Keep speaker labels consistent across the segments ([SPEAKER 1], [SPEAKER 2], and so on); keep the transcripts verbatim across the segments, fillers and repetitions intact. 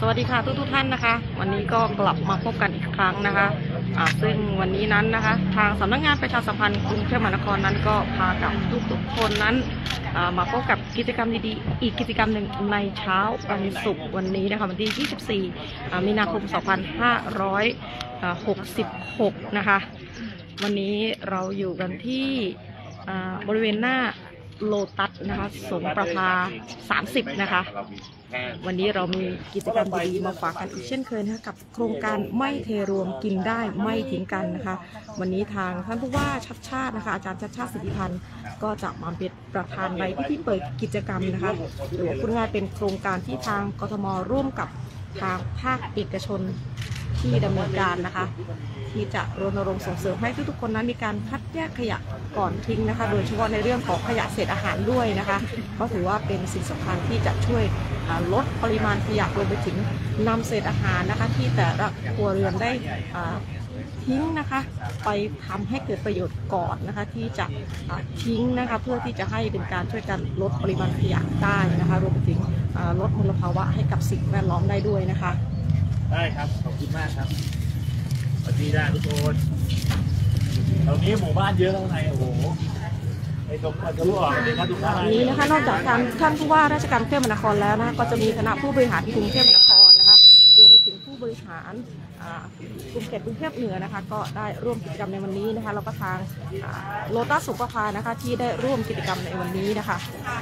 [SPEAKER 1] วัสดีค่ะทุกทุกท่านนะคะวันนี้ก็กลับมาพบกันอีกครั้งนะคะะซึ่งวันนี้นั้นนะคะทางสำนักงานประชาสัมพันธ์กรุงเทพมหานครนั้นก็พากับทุกๆคนนั้นมาพบกับกิจกรรมดีๆอีกกิจกรรมหนึ่งในเช้าวันศุกร์วันนี้นะคะวันที่ยี่สิบสี่มีนาคมสองพันห้าร้อยหกสิบหกนะคะวันนี้เราอยู่กันที่บริเวณหน้าโลตัสนะคะสงประภาสามสิบนะคะวันนี้เรามีกิจกรรมดีๆมาฝากกันอีกเช่นเคยนะคะกับโครงการไม่เทรวมกินได้ไม่ทิ้งกันนะคะวันนี้ทางท่านผู้ว่าชัดชาตินะคะอาจารย์ชัดชาติสิทธิพันธ์ก็จะมาเป็นประธานในพิธีเปิดกิจกรรมนะคะหรือว่าพูดง่ายเป็นโครงการที่ทางกทมร่วมกับทางภาคเอกชนที่ดำเนินการนะคะที่จะรณรงค์ส่งเสริมให้ทุกๆคนนั้นมีการคัดแยกขยะก่อนทิ้งนะคะโดยเฉพาะในเรื่องของขยะเศษอาหารด้วยนะคะเพราะถือว่าเป็นสิ่งสำคัญที่จะช่วยลดปริมาณขยะรวมไปถึงนำเศษอาหารนะคะที่แต่ละครัวเรือนได้ทิ้งนะคะไปทำให้เกิดประโยชน์ก่อนนะคะที่จะทิ้งนะคะเพื่อที่จะให้เป็นการช่วยกันลดปริมาณขยะได้นะคะรวมไปถึงลดมลภาวะให้กับสิ่งแวดล้อมได้ด้วยนะคะ
[SPEAKER 2] ได้ครับขอบคุณมากครับสวัสดีนะทุกคนตรงนี้หมู่บ้านเยอะข้างในโอ้โหไอ้ตรงทะลุออกเลยครับทุกท่าน
[SPEAKER 1] นี้นะคะนอกจากการท่านผู้ว่าราชการกรุงเทพมหานครแล้วนะคะก็จะมีคณะผู้บริหารกรุงเทพมหานครนะคะรวมไปถึงผู้บริหารกรุงเทพกรุงเทพเหนือนะคะก็ได้ร่วมกิจกรรมในวันนี้นะคะแล้วก็ทางโลตัสสุขภานะคะที่ได้ร่วมกิจกรรมในวันนี้นะคะ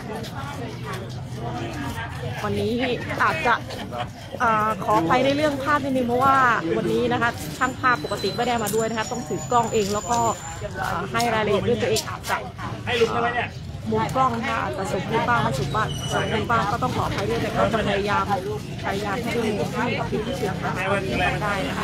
[SPEAKER 1] วันนี้อาจจะขอไปในเรื่องภาพนิดนึงเพราะว่าวันนี้นะคะช่างภาพปกติไม่ได้มาด้วยนะคะต้องถือกล้องเองแล้วก็ให้รายละเอียดด้วยตัวเองอาจจะ
[SPEAKER 2] ให้ลุกได้ไหมเนี่ย
[SPEAKER 1] มุมกล้องนะคะอาจจะสมบูรณ์บ้างไม่สมบูรณ์สมบูรณ์บ้างก็ต้องขออภัยด้วยแต่ก็จะพยายามพยายามให้ดูให้กับพี่ที่เชื่อนะคะได้นะคะ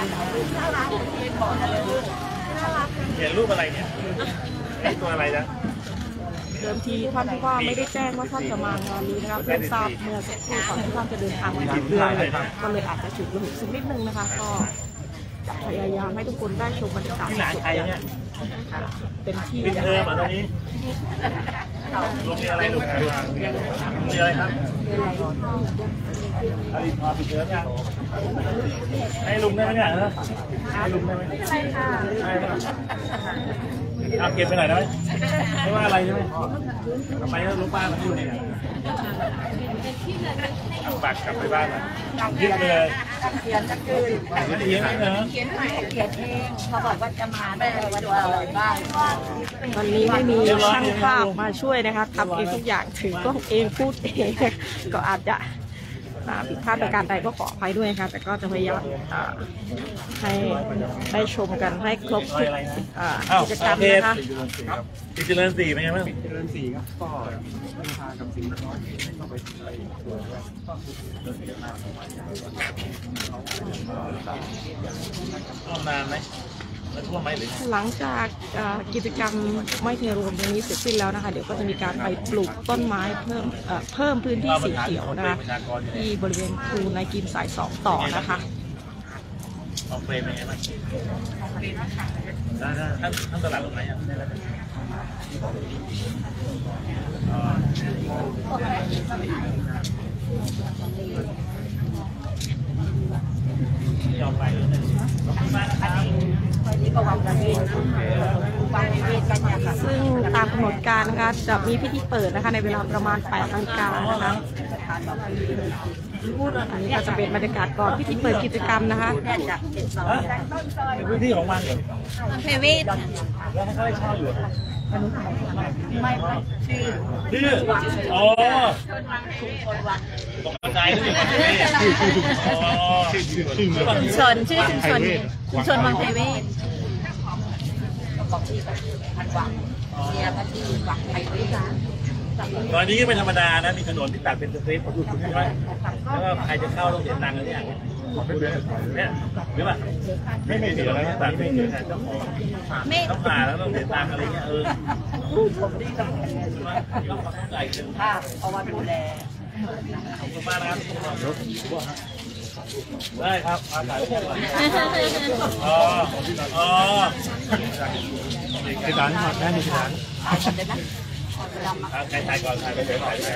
[SPEAKER 2] เห็นรูปอะไรเนี่ยตัวอะไรนะ
[SPEAKER 1] เดิมทีท่านผู้ว่าไม่ได้แจ้งว่าท่านจะมางานนี้นะคะเพิ่งทราบเมื่อสักครู่ก่อนที่ท่านจะเดินทางมาถึงเดือนก็เลยอาจจะฉุกละหุกสักนิดนึงนะคะก็จะพยายามให้ทุกคนได้ชมบรรยากาศสดๆอย่างเป็นที่
[SPEAKER 2] ปิดเทอมอ่ะตอนนี้ลุงมีอะไรลุงมีอะไรครับอดีตพอปิดเทอมยังให้ลุงได้ไหมเนี่ยให้ลุงได้ไหมใช่ค่ะเอาเก็บไปหน่อยได้ไหมไม่ว่าอะไรใช่ไหมทำไมลุงป้ามาพูดเนี่ยฝากกลับไปบ้านนะยึดเลย
[SPEAKER 3] เขียนจะคืน
[SPEAKER 2] เขียนไม่เหรอ
[SPEAKER 3] เขียนใหม่เขียนเองเขาบอกว่าจะมาได้วันอะไรบ้าง
[SPEAKER 1] วันนี้ไม่มีช่างภาพมาช่วยนะคะทำเองทุกอย่างถือกล้องเองพูดเองก็อาจจะผิดพลาดประการใดก็ขออภัยด้วยค่ะแต่ก็จะพยายามให้ได้ชมกันให้ครบทุกกิจกรรมนะคะ
[SPEAKER 2] ติดเจริญสี่เป็นไงบ้าง
[SPEAKER 4] เจริญสี่ครับก็มีพากับสิ่งน้อยเข้าไปไปตัว
[SPEAKER 2] ก็นานไหม
[SPEAKER 1] หลังจากกิจกรรมไม่เทรวมตรงนี้เสร็จสิ้นแล้วนะคะเดี๋ยวก็จะมีการไปปลูกต้นไม้เพิ่มเพิ่มพื้นที่สีเขียวนะคะที่บริเวณคูนายกินสายสองต่อนะคะ
[SPEAKER 2] ออกเฟรมเป็นไงบ้างท่านท่านตลาดตรงไหนอ่ะยอมไป
[SPEAKER 1] ซึ่งตามกำหนดการนะคะจะมีพิธีเปิดนะคะในเวลาประมาณแปดนาฬิกานะคะอันนี้ก็จะเป็นบรรยากาศก่อนพิธีเปิดกิจกรรมนะคะ
[SPEAKER 2] พื้นที่ของมันเหรอ
[SPEAKER 3] เพเวท
[SPEAKER 2] แล้วเขาได้เช่าอยู่ไม่ไม่ชื่อชื่ออ๋อตกใจเลย
[SPEAKER 3] ชุมชนชื่อชุมชนชุมชนวังเพเวท
[SPEAKER 2] ตอนนี้ก็เป็นธรรมดานะมีถนนที่ตัดเป็นสเตปใช่ไหมแล้วก็ใครจะเข้าต้องเสียตังค์อะไรอย่างเงี้ยเนี่ยหรือเปล่าไม่ไม่เสียแล้วตัดไม่เสียแต่เจ้าของต้องผ่าแล้วต้องเสียตังค์อะไรเงี้ยเออต้องใส่เป็นภาพเอาไว้ดูแลขอบคุณมากนะครับได้ครับมาถ่ายรูปก่อนอ๋ออ๋อ
[SPEAKER 4] ที่ร้านหอดได้ที่ร้าน
[SPEAKER 2] ใครถ่ายก่อนถ่ายไปเลยถ่ายไป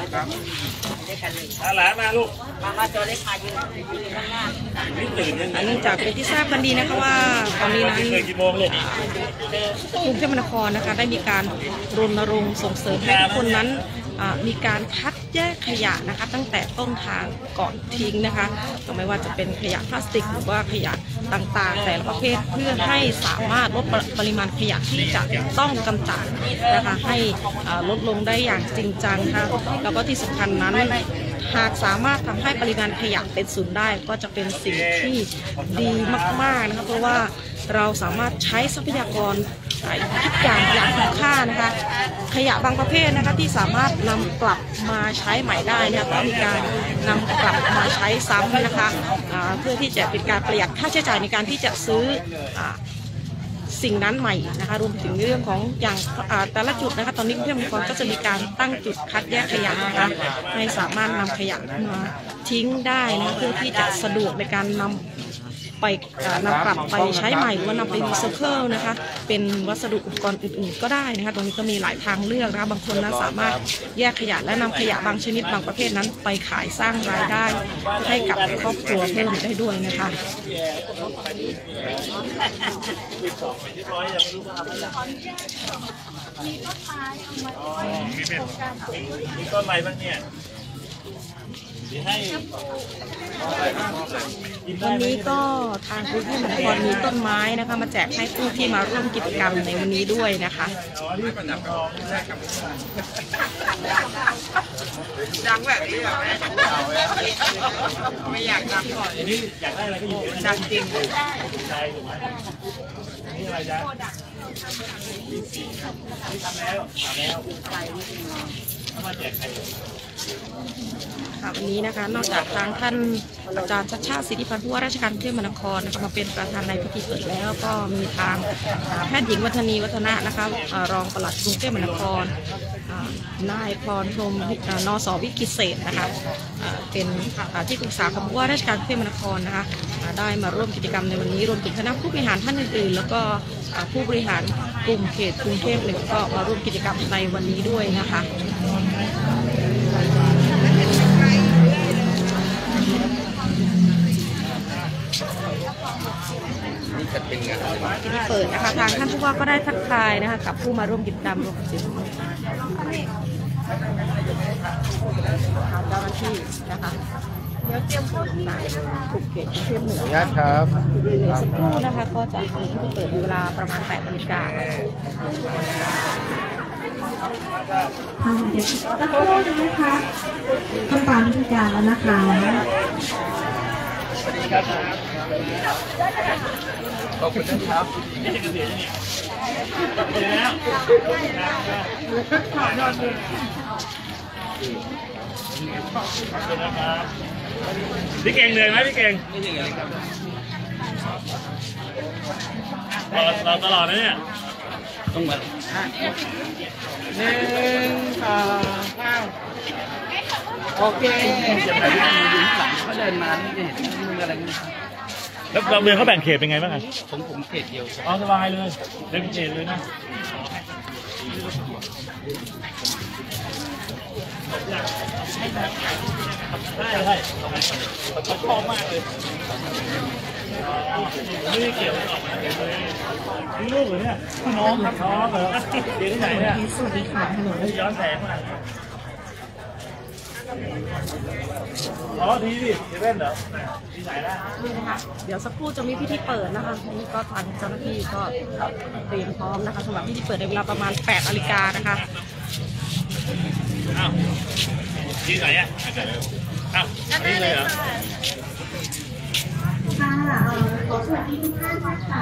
[SPEAKER 2] หลานมาลูก
[SPEAKER 3] มามาตัวเล็กมายืนยืนข้างหน้า
[SPEAKER 2] นี่ตื่นยังไง
[SPEAKER 1] เนื่องจากเป็นที่ทราบกันดีนะคะว่าตอนนี้นั้น
[SPEAKER 2] เคยกี่โมงเลย
[SPEAKER 1] กรุงเทพมหานครนะคะได้มีการรณรงค์ส่งเสริมให้ทุกคนนั้นมีการคัดแยกขยะนะคะตั้งแต่ต้นทางก่อนทิ้งนะคะไม่ว่าจะเป็นขยะพลาสติกหรือว่าขยะต่างๆแต่ละประเภทเพื่อให้สามารถลดปริมาณขยะที่จะต้องกำจัดนะคะให้ลดลงได้อย่างจริงจังค่ะแล้วก็ที่สำคัญนั้นหากสามารถทำให้ปริมาณขยะเป็นศูนย์ได้ก็จะเป็นสิ่งที่ดีมากๆนะคะเพราะว่าเราสามารถใช้ทรัพยากรทุกอย่างอย่างคุ้มค่านะคะขยะบางประเภทนะคะที่สามารถนำกลับมาใช้ใหม่ได้นะคะก็มีการนำกลับมาใช้ซ้ำนะคะเพื่อที่จะเป็นการประหยัดค่าใช้จ่ายในการที่จะซื้อสิ่งนั้นใหม่นะคะรวมถึงเรื่องของอย่างแต่ละจุดนะคะตอนนี้กรุงเทพมหานครก็จะมีการตั้งจุดคัดแยกขยะนะคะให้สามารถนำขยะมาทิ้งได้นะเพื่อที่จะสะดวกในการนำไปนำกลับไปใช้ใหม่หรือว่านำไปรีไซเคิลนะคะเป็นวัสดุอุปกรณ์อื่นๆก็ได้นะคะตรงนี้ก็มีหลายทางเลือกนะคะบางคนนะสามารถแยกขยะและนำขยะบางชนิดบางประเภทนั้นไปขายสร้างรายได้ให้กับครอบครัวเพิ่มได้ด้วยนะคะ
[SPEAKER 2] มีต้นอะไรบ้างเนี่ยให้
[SPEAKER 1] วันนี้ก็ทางกรุงเทพมหานครมีต้นไม้นะคะมาแจกให้ผู้ที่มาร่วมกิจกรรมในวันนี้ด้วยนะคะ
[SPEAKER 3] ดังแบบนี้ไม่อยากดังก่อน
[SPEAKER 2] นี่อยากได้อะไรก็อยู่ดังจริงใช่ถูกไหมนี่อะไรจ๊ะนี่ทำแล้วทำแล้วเขามาแจกใคร
[SPEAKER 1] ค่ะวันนี้นะคะนอกจากทางท่านอาจารย์ชัชชาติสิทธิพันธ์ผู้ว่าราชการกรุงเทพมหานครนะคะมาเป็นประธานในพิธีเปิดแล้วก็มีทางแพทย์หญิงวัฒนีวัฒนะนะคะรองปลัดกรุงเทพมหานครนายพรพรหมนสวิกิเศษนะคะเป็นที่ปรึกษาของผู้ว่าราชการกรุงเทพมหานครนะคะได้มาร่วมกิจกรรมในวันนี้รวมถึงคณะผู้บริหารท่านอื่นๆแล้วก็ผู้บริหารกลุ่มเขตกรุงเทพหนึ่งก็มาร่วมกิจกรรมในวันนี้ด้วยนะคะที่เปิดนะคะทางท่านผู้ว่าก็ได้ทักทายนะคะกับผู้มาร่วมกิจกรรมรวมถึงเจ้าหน้าที่นะคะเดี๋ยวเตรียมเข้าที่ถูกเขตเทียมหนึ่ง
[SPEAKER 4] ครับ
[SPEAKER 1] สักครู่นะคะก็จะมีที่เปิดเวลาประมาณแปดนาฬิกา
[SPEAKER 5] ค่ะเดี๋ยวสักครู่นะคะต้องตามพิธีการแล้วนะคะ
[SPEAKER 4] ขอบคุณนะครับ
[SPEAKER 2] นี่จะเกษียณนี่เดี๋ยวแล้วขอบคุณนะครับพี่เก่งเหนื่อยไหมพี่เก่งไม่เหนื่อยครับรอรอตลอดนะเนี่ยต้องมา
[SPEAKER 1] หนึ่งสองสามโอเค
[SPEAKER 4] จะถ่ายรูปดูหลังเขาเดินมานี่เห็นมืออะไรนี่
[SPEAKER 2] แล้วเราเมืองเขาแบ่งเขตเป็นไงบ้างอ่ะ
[SPEAKER 4] ผมผมเขตเดียว
[SPEAKER 2] อ๋อสบายเลยเดินเขตเลยนะได้ได้เขาชอบมากเลยไม่ได้เกี่ยวกับออกมาเลยนี่ลูกเหรอเนี่ยน้องครับน้องเหรอเดี๋ยวที่ไหนเนี่ย
[SPEAKER 1] สวัสดีค่ะฮัลโหล
[SPEAKER 2] ย้อนแสงมาอ๋อดีดิเล่นเหรอที่ไหนนะ
[SPEAKER 1] นี่นะคะเดี๋ยวสักครู่จะมีพิธีเปิดนะคะนี่ก็ทางเจ้าหน้าที่ก็เตรียมพร้อมนะคะสำหรับพิธีเปิดในเวลาประมาณแปดนาฬิกานะคะ
[SPEAKER 2] อ้าวที่ไหนอ่ะอ้าวนี่เลยเหรอ
[SPEAKER 5] ค่ะขอสวัสดีทุกท่านนะคะ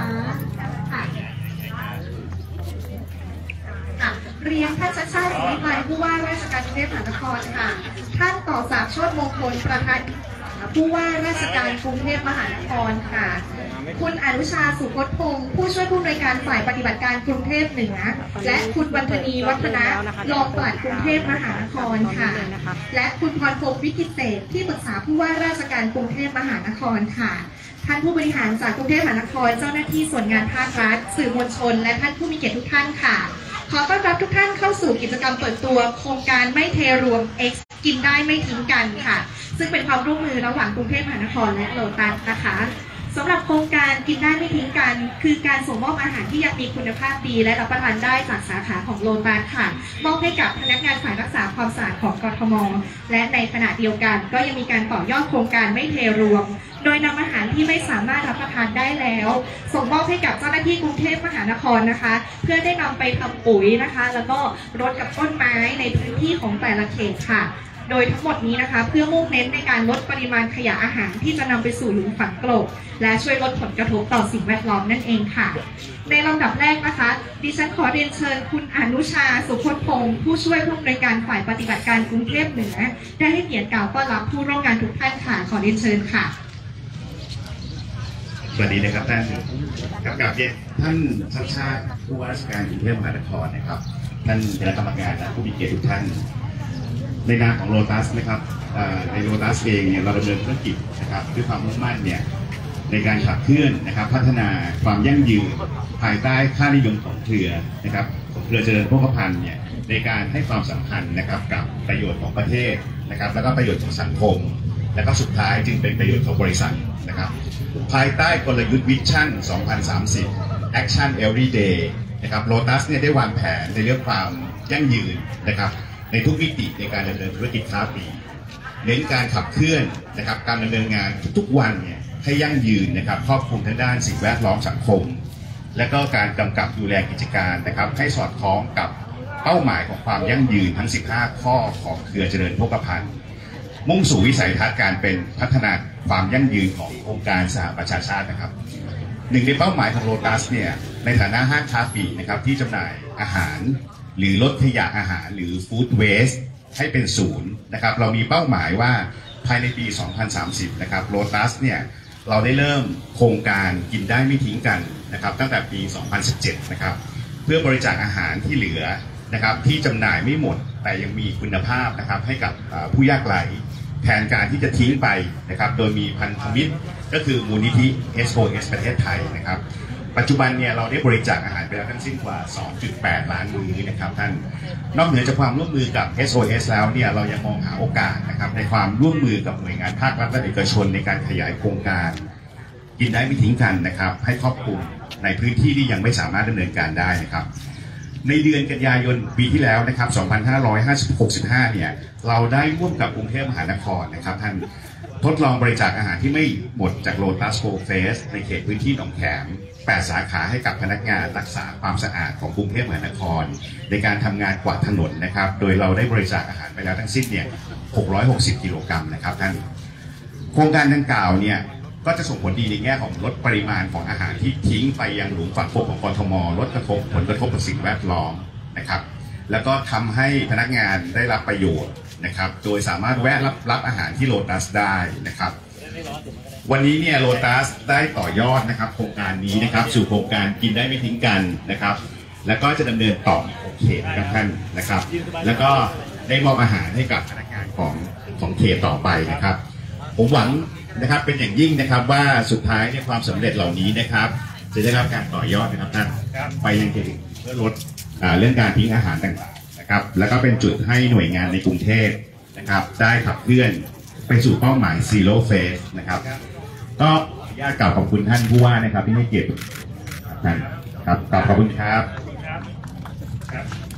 [SPEAKER 5] เรียนท่านชัชชาติสิทธิพันธ์ผู้ว่าราชการกรุงเทพมหานครค่ะท่านต่อศักดิ์โชติมงคลประธานผู้ว่าราชการกรุงเทพมหานครค่ะคุณอนุชาสุพจน์พงศ์ผู้ช่วยผู้อำนวยการฝ่ายปฏิบัติการกรุงเทพเหนือและคุณวรรณณีวัฒนะรองปลัดกรุงเทพมหานครค่ะและคุณพรพงศ์วิกิตเศษที่ปรึกษาผู้ว่าราชการกรุงเทพมหานครค่ะท่านผู้บริหารจากกรุงเทพมหานครเจ้าหน้าที่ส่วนงานภาครัฐสื่อมวลชนและท่านผู้มีเกียรติทุกท่านค่ะขขอต้อนรับทุกท่านเข้าสู่กิจกรรมเปิดตัวโครงการไม่เทรวม X กินได้ไม่ทิ้งกันค่ะซึ่งเป็นความร่วมมือระหว่างกรุงเทพมหานครและโลตัสนะคะสำหรับโครงการกินได้ไม่ทิ้งกันคือการส่งมอบอาหารที่ยังมีคุณภาพดีและรับประทานได้จากสาขาของโลตัสค่ะมอบให้กับพนักงานฝ่ายรักษาความสะอาดของกทมและในขณะเดียวกันก็ยังมีการต่อยอดโครงการไม่เทรวมโดยนำอาหารที่ไม่สามารถรับประทานได้แล้วส่งมอบให้กับเจ้าหน้าที่กรุงเทพมหานครนะคะเพื่อได้นำไปทำปุ๋ยนะคะแล้วก็รดกับต้นไม้ในพื้นที่ของแต่ละเขตค่ะโดยทั้งหมดนี้นะคะเพื่อมุ่งเน้นในการลดปริมาณขยะอาหารที่จะนำไปสู่หลุมฝังกลบและช่วยลดผลกระทบต่อสิ่งแวดล้อมนั่นเองค่ะในลำดับแรกนะคะดิฉันขอเรียนเชิญคุณอนุชาสุพจน์พงศ์ผู้ช่วยผู้อำนวยการฝ่ายปฏิบัติการกรุงเทพเหนือได้ให้เกียรติกล่าวต้อนรับผู้ร่วมงานทุกท่านค่ะขอเรียนเชิญค่ะ
[SPEAKER 6] สวัสดีนะครับท่านครับกับท่านชัชชาติผู้ว่าราชการกรุงเทพมหานครนะครับท่านคณะกรรมการและผู้มีเกียรติทุกท่านในนามของโลตัสนะครับในโลตัสเองเนี่ยเราดำเนินธุรกิจนะครับด้วยความมุ่งมั่นเนี่ยในการขับเคลื่อนนะครับพัฒนาความยั่งยืนภายใต้ค่านิยมของเครือนะครับของเครือเจริญโภคภัณฑ์เนี่ยในการให้ความสำคัญนะครับกับประโยชน์ของประเทศนะครับแล้วก็ประโยชน์ของสังคมและก็สุดท้ายจึงเป็นประโยชน์ของบริษัทนะครับภายใต้กลยุทธ์วิชั่นสองพันสามสิบ Action Every Day นะครับโลตัสเนี่ยได้วางแผนในเรื่องความยั่งยืนนะครับในทุกมิติในการดำเนินธุรกิจค้าปลีกเน้นการขับเคลื่อนนะครับการดำเนินงานทุกๆวันเนี่ยให้ยั่งยืนนะครับครอบคลุมทั้งด้านสิ่งแวดล้อมสังคมและก็การกำกับดูแลกิจการนะครับให้สอดคล้องกับเป้าหมายของความยั่งยืนทั้งสิบห้าข้อของเครือเจริญโภคภัณฑ์มุ่งสู่วิสัยทัศน์การเป็นพัฒนาความยั่งยืนขององค์การสหประชาชาตินะครับหนึ่งในเป้าหมายของโลตัสเนี่ยในฐานะห้างค้าปลีกนะครับที่จำหน่ายอาหารหรือลดขยะอาหารหรือฟู้ดเวสต์ให้เป็นศูนย์นะครับเรามีเป้าหมายว่าภายในปีสองพันสามสิบนะครับโลตัสเนี่ยเราได้เริ่มโครงการกินได้ไม่ทิ้งกันนะครับตั้งแต่ปีสองพันสิบเจ็ดนะครับเพื่อบริจาคอาหารที่เหลือนะครับที่จำหน่ายไม่หมดแต่ยังมีคุณภาพนะครับให้กับผู้ยากไร้แทนการที่จะทิ้งไปนะครับโดยมีพันธมิตรก็คือมูลนิธิ เอส โอ เอส ประเทศไทยนะครับปัจจุบันเนี่ยเราได้บริจาคอาหารไปแล้วทั้งสิ้นกว่า สองจุดแปด ล้านมื้อนะครับท่านนอกเหนือจากความร่วมมือกับ เอส โอ เอส แล้วเนี่ยเรายังมองหาโอกาสนะครับในความร่วมมือกับหน่วยงานภาครัฐและเอกชนในการขยายโครงการกินได้ไม่ทิ้งกันนะครับให้ครอบคลุมในพื้นที่ที่ยังไม่สามารถดำเนินการได้นะครับในเดือนกันยายนปีที่แล้วนะครับสองพันห้าร้อยหกสิบห้าเนี่ยเราได้ร่วมกับกรุงเทพมหานครนะครับท่านทดลองบริจาคอาหารที่ไม่หมดจากโลตัสโกเฟสในเขตพื้นที่หนองแขมแปดสาขาให้กับพนักงานรักษาความสะอาดของกรุงเทพมหานครในการทำงานกวาดถนนนะครับโดยเราได้บริจาคอาหารไปแล้วทั้งสิ้นเนี่ยหกร้อยหกสิบกิโลกรัมนะครับท่านโครงการดังกล่าวเนี่ยก็จะส่งผลดีในแง่ของลดปริมาณของอาหารที่ทิ้งไปยังหลุมฝังกลบของกทมลดกระทบผลกระทบต่อสิ่งแวดล้อมนะครับแล้วก็ทำให้พนักงานได้รับประโยชน์นะครับโดยสามารถแวะรับรับอาหารที่โลตัสได้นะครับวันนี้เนี่ยโลตัสได้ต่อยอดนะครับโครงการนี้นะครับสู่โครงการกินได้ไม่ทิ้งกันนะครับแล้วก็จะดำเนินต่อของเขตกับท่านนะครับแล้วก็ได้มอบอาหารให้กับพนักงานของของเขตต่อไปนะครับผมหวังนะครับเป็นอย่างยิ่งนะครับว่าสุดท้ายในความสำเร็จเหล่านี้นะครับจะได้รับการต่อยอดนะครับท่านไปยังเขตเพื่อลดเรื่องการทิ้งอาหารต่างๆนะครับแล้วก็เป็นจุดให้หน่วยงานในกรุงเทพนะครับได้ขับเคลื่อนไปสู่เป้าหมาย Zero Waste นะครับก็ขออนุญาตกล่าวขอบคุณท่านผู้ว่านะครับที่ให้เกียรติท่านครับกล่าวขอบคุณครับ
[SPEAKER 5] ค่ะก็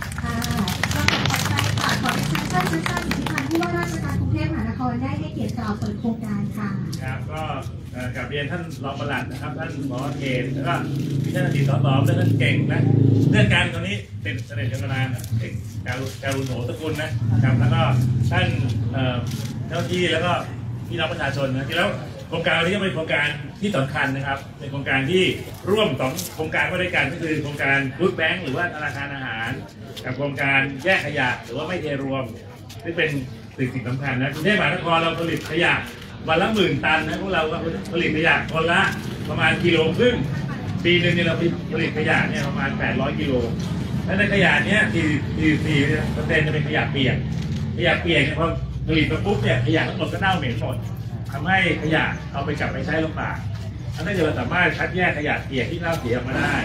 [SPEAKER 5] ขอขอบใจค่ะขอดิฉันท่านชัชชาติสิทธิพันธ์ผู้ว่าราชการกรุงเทพมหานครได้ให้เกียรติกล่าวเปิดโครงการค่ะ
[SPEAKER 2] ครับก็กราบเรียนท่านรองปลัดนะครับท่านหมอเขตแล้วก็พี่ท่านอดีตสสและท่านเก่งนะเรื่องการตรงนี้เป็นเสด็จกันมานานเอกการุการุณโหตระกูลนะครับแล้วก็ท่านเจ้าที่แล้วก็พี่น้องประชาชนนะที่แล้วโครงการนี้ก็เป็นโครงการที่สำคัญนะครับเป็นโครงการที่ร่วมสองโครงการมาด้วยกันก็คือโครงการฟู้ดแบงค์หรือว่าธนาคารอาหารกับโครงการแยกขยะหรือว่าไม่เทรวมซึ่งเป็นสิ่งสิ่งสำคัญนะกรุงเทพมหานครเราผลิตขยะวันละหมื่นตันนะพวกเราก็ผลิตขยะคนละประมาณกิโลครึ่งปีหนึ่งเนี่ยเราผลิตขยะเนี่ยประมาณแปดร้อยกิโลและในขยะเนี้ยสี่สี่เปอร์เซ็นต์จะเป็นขยะเปียกขยะเปียกเนี่ยพอผลิตมาปุ๊บเนี่ยขยะทั้งหมดก็เน่าเหม็นหมดทำให้ขยะเอาไปกลับไปใช้ลำบากถ้าเกิดเราสามารถคัดแยกขยะเปียกที่เน่าเสียออกมาได้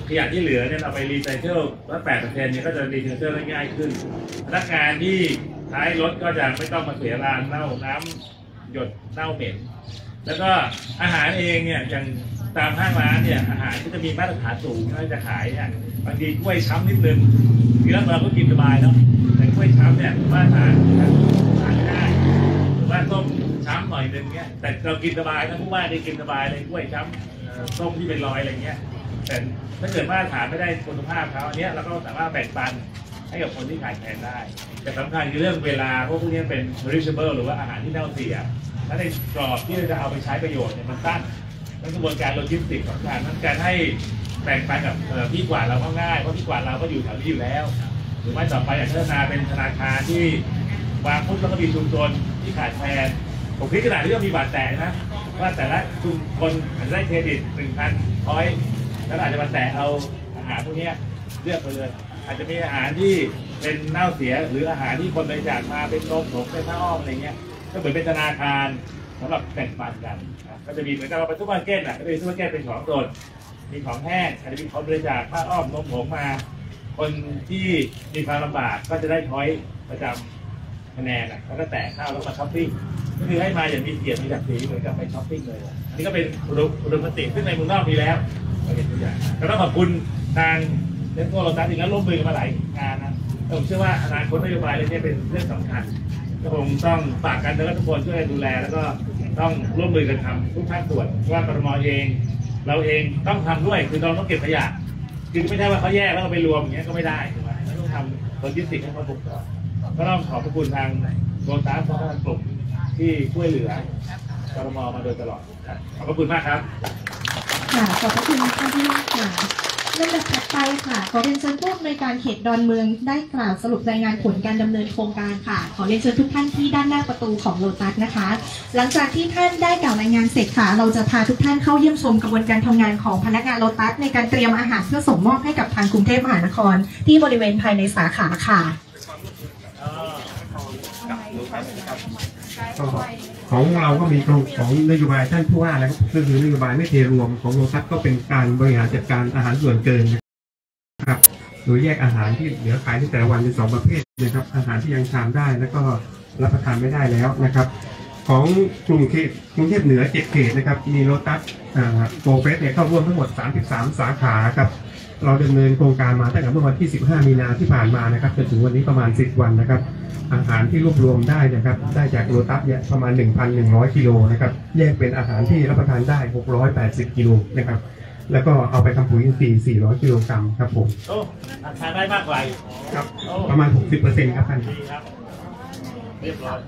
[SPEAKER 2] ขยะที่เหลือเนี่ยเราไปรีไซเคิลแล้วแปดเปอร์เซ็นต์เนี่ยก็จะรีไซเคิลได้ง่ายขึ้นพนักงานที่ท้ายรถก็จะไม่ต้องมาเสียรางเน่าน้ำหยดเน่าเหม็นแล้วก็อาหารเองเนี่ยอย่างตามห้างร้านเนี่ยอาหารก็จะมีมาตรฐานสูงถ้าจะขายเนี่ยบางทีกล้วยช้ำนิดนึงทีแรกเราก็กินสบายเนาะแต่กล้วยช้ำเนี่ยมาตรฐานทานไม่ได้หรือว่าต้มช้ำหน่อยนึงเนี่ยแต่เรากินสบายนะผู้ว่าได้กินสบายเลยกล้วยช้ำต้มที่เป็นรอยอะไรเงี้ยแต่ถ้าเกิดมาตรฐานไม่ได้คุณภาพเขาอันนี้เราก็สามารถแบ่งปันให้กับคนที่ขายแทนได้แต่สำคัญคือเรื่องเวลาพวกพวกนี้เป็น perishable หรือว่าอาหารที่เน่าเสียถ้าในกรอบที่เราจะเอาไปใช้ประโยชน์เนี่ยมันสั้นนั่นกระบวนการโลจิสติกส์ของการนั้นการให้แบ่งปันกับพี่กวาดเราก็ง่ายเพราะพี่กวาดเราก็อยู่แถวนี้อยู่แล้วหรือไม่ต่อไปอยากพัฒนาเป็นธนาคารที่วางพุ่งแล้วก็มีชุมชนที่ขาดแคลนผมคิดขนาดที่ว่ามีบาดแตกนะว่าแต่ละชุมชนอาจจะได้เครดิตหนึ่งพันพอยต์แล้วอาจจะมาแตะเอาอาหารพวกนี้เลือกไปเลยอาจจะมีอาหารที่เป็นเน่าเสียหรืออาหารที่คนบริจาคมาเป็นนมผงเป็นผ้าอ้อมอะไรเงี้ยก็เหมือนเป็นธนาคารสำหรับแบ่งปันกันก็จะมีเหมือนกับเราไปซุปเปอร์มาร์เก็ตอ่ะก็จะมีซุปเปอร์มาร์เก็ตเป็นของสดมีของแห้งอาจจะมีของบริจาคผ้าอ้อมนมผงมาคนที่มีความลำบากก็จะได้พอยต์ประจำคะแนนอ่ะแล้วก็แตกข้าวแล้วมาช้อปปิ้งก็คือให้มาอย่างมีเกียรติมีศักดิ์ศรีเหมือนกับไปช้อปปิ้งเลยอันนี้ก็เป็นอุดมคติซึ่งในเมืองนอกมีแล้วเราเห็นตัวอย่างก็ต้องขอบคุณทางเรื่องโลตัสอีกแล้วร่วมมือกันมาหลายงานนะผมเชื่อว่าอนาคตนโยบายเรื่องนี้เป็นเรื่องสำคัญก็คงต้องฝากกันแล้วก็ทุกคนช่วยดูแลแล้วก็ต้องร่วมมือกันทำทุกภาคส่วนว่ากทมเองเราเองต้องทำด้วยคือเราต้องเก็บขยะคือไม่ใช่ว่าเขาแยกแล้วเราไปรวมอย่างเงี้ยก็ไม่ได้ถูกไหมต้องทำโลจิสติกส์ให้ครบก่อนก็ต้องขอบพระคุณทางโลตัสและทางกลุ่มที่ช่วยเหลือกทมมาโดยตลอดขอบพระคุณมากครับ
[SPEAKER 5] ค่ะขอบพระคุณท่านที่มากค่ะลำดับถัดไปค่ะขอเรียนเชิญผู้อำนวยการเขตดอนเมืองได้กล่าวสรุปรายงานผลการดำเนินโครงการค่ะขอเรียนเชิญทุกท่านที่ด้านหน้าประตูของโลตัสนะคะหลังจากที่ท่านได้กล่าวรายงานเสร็จค่ะเราจะพาทุกท่านเข้าเยี่ยมชมกระบวนการทำงานของพนักงานโลตัสในการเตรียมอาหารเพื่อส่งมอบให้กับทางกรุงเทพมหานครที่บริเวณภายในสาขาค่ะ
[SPEAKER 4] ของเราก็มีของนโยบายท่านผู้ว่าแล้วก็คือนโยบายไม่เทรวมของโลตัสก็เป็นการบริหารจัดการอาหารส่วนเกินนะครับโดยแยกอาหารที่เหลือขายในแต่ละวันเป็นสองประเภทนะครับอาหารที่ยังทานได้แล้วก็รับประทานไม่ได้แล้วนะครับของกรุงเทพกรุงเทพเหนือเจ็ดเขตนะครับมีโลตัสโกลเฟสเนี่ยเข้าร่วมทั้งหมดสามสิบสามสาขาครับเราดำเนินโครงการมาตั้งแต่เมื่อวันที่สิบห้ามีนาที่ผ่านมานะครับจนถึงวันนี้ประมาณสิบวันนะครับอาหารที่รวบรวมได้นะครับได้จากโลตัสเนี่ยประมาณ หนึ่งพันหนึ่งร้อย กิโลนะครับแยกเป็นอาหารที่รับประทานได้หกร้อยแปดสิบกิโลนะครับแล้วก็เอาไปทำปุ๋ยอินทรีย์สี่ร้อยกิโลกรัมครับผม
[SPEAKER 2] โอ้ทานได้มากกว่า
[SPEAKER 4] ครับประมาณ หกสิบเปอร์เซ็นต์ ครับท่าน
[SPEAKER 2] ดีครับเรียบร้อย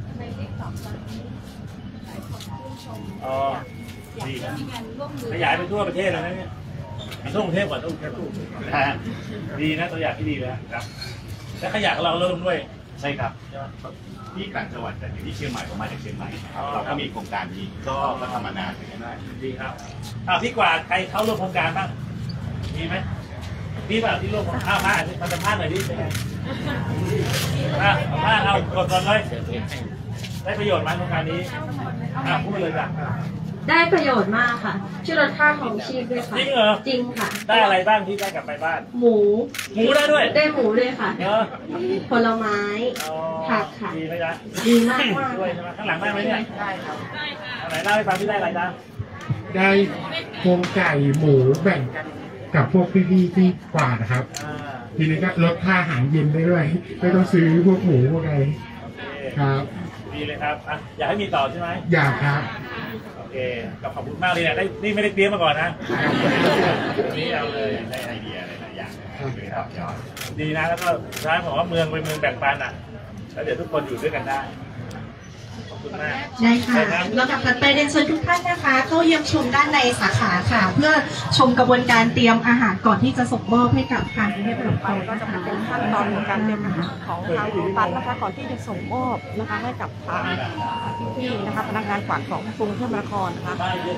[SPEAKER 2] อ๋อดีนะขยายไปทั่วประเทศแล้วนะเนี่ยทั่วกรุงเทพกว่าทั่วกรุงเทพดีนะตัวอย่างที่ดีเลยครับและขยะเราเริ่มด้วย
[SPEAKER 6] ใช่ครับที่ต่างจังหวัดแต่อยู่ที่เชียงใหม่ผมมาจากเชียงใหม่เราก็มีโครงการนี้ก็ก็ทำมานานเหมือนกันได้
[SPEAKER 2] ดีครับอ้าวพี่กวาดใครเข้าร่วมโครงการบ้างมีไหมพี่แบบที่ร่วมอ้าวมาสัมภาษณ์หน่อยดิเป็นไงอ่ะสัมภาษณ์เอากดก่อนเลยได้ประโยชน์ไหมโครงการนี้อ่ะพูดเลยจ้ะ
[SPEAKER 7] ได้ประโยชน์มากค่ะช่วยลดค่าของชีพด้วยค่ะ
[SPEAKER 2] จริงเหรอ
[SPEAKER 7] จริงค่ะ
[SPEAKER 2] ได้อะไรบ้างที่ได้กลับไปบ้าน
[SPEAKER 7] หมู
[SPEAKER 2] หมูได้ด้วย
[SPEAKER 7] ได้หมูด้วยค่ะ
[SPEAKER 2] เออ
[SPEAKER 7] ผลไม้ผักค่ะ
[SPEAKER 2] ดีไหมจ๊ะ
[SPEAKER 7] ดีมากมาก
[SPEAKER 2] ด้วยใช่ไหมข้างหลังได้ไหมเนี่ยได้ครับไหนเล่าให้ฟังที่ได้อะไรจ๊ะ
[SPEAKER 4] ได้โครงไก่หมูแบ่งกันกับพวกพี่ๆที่กวาดนะครับทีนี้ก็ลดค่าอาหารเย็นได้ด้วยไม่ต้องซื้อพวกหมูพวกอะไรครับ
[SPEAKER 2] ดีเลยครับอ่ะอยากให้มีต่อใช่ไหม
[SPEAKER 4] อยากครับ
[SPEAKER 2] โอเคขอบคุณมากเลยเนี่ยได้นี่ไม่ได้เตรียมมาก่อนนะนี่เอาเลยได้ไอเดียอะไรหลายอย่างครับดีนะแล้วก็ร้านบอกว่าเมืองเป็นเมืองแบ่งปันอ่ะแล้วเดี๋ยวทุกคนอยู่ด้วยกันได้ขอบคุณมาก
[SPEAKER 5] ได้ค่ะเรากลับไปเรียนเชิญทุกท่านนะคะเข้าเยี่ยมชมด้านในสาขาค่ะเพื่อชมกระบวนการเตรียมอาหารก่อนที่จะส่งมอบให้กับทางกรุงเทพมหานคร
[SPEAKER 1] ก็จะเป็นขั้นตอนของการเตรียมอาหารของทางโลตัสนะคะก่อนที่จะส่งมอบนะคะให้กับทางพี่ๆนะคะพนักงานกวาดของกรุงเทพมหานครนะคะ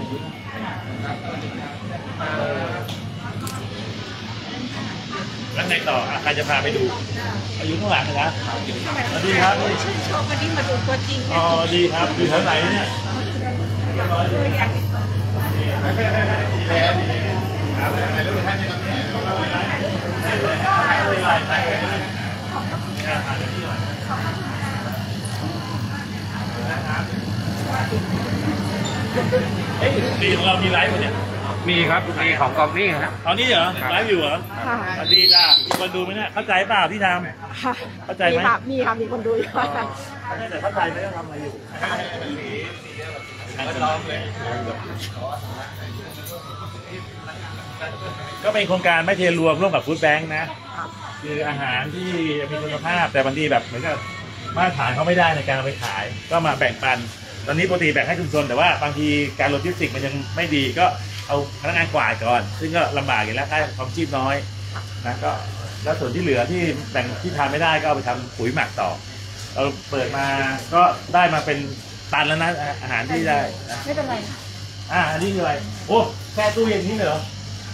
[SPEAKER 2] แล้วไงต่อใครจะพาไปดูอายุเท่าไหร่นะสวัสดีครับ
[SPEAKER 3] ชื่นชมวันนี้มาดูตัวจริง
[SPEAKER 2] อ๋อดีครับอยู่แถวไหนเนี่ยครับเฮ้ยดีของเรามีไลฟ์ป่ะเนี่ยมีครับมีของกองนี่ครับตอนนี้เหรอไลฟ์อยู่เหรอสวัสดีจ้ามีคนดูไหมเนี่ยเข้าใจเปล่าที่ทำเข้าใจไหม
[SPEAKER 1] มีค่ะมีคนดูอยู่
[SPEAKER 2] แต่เข้าใจไหมว่าทำอะไรอยู่ก็เป็นโครงการไม่เทรวมร่วมกับฟู้ดแบงค์นะคืออาหารที่มีคุณภาพแต่บางทีแบบเหมือนกับมาตรฐานเขาไม่ได้ในการเอาไปขายก็มาแบ่งปันตอนนี้ปกติแบ่งให้ชุมชนแต่ว่าบางทีการโลจิสติกมันยังไม่ดีก็เอาพนักงานกวาดก่อนซึ่งก็ลำบากอยู่แล้วค่าความชีพน้อยนะก็แล้วส่วนที่เหลือที่แบ่งที่ทานไม่ได้ก็เอาไปทำปุ๋ยหมักต่อเราเปิดมาก็ได้มาเป็นตันแล้วนะอาหารที่ได้
[SPEAKER 1] ไม่เป็นไร
[SPEAKER 2] อ่าอันนี้คืออะไรโอ้แค่ตู้เย็นนี่เหรอ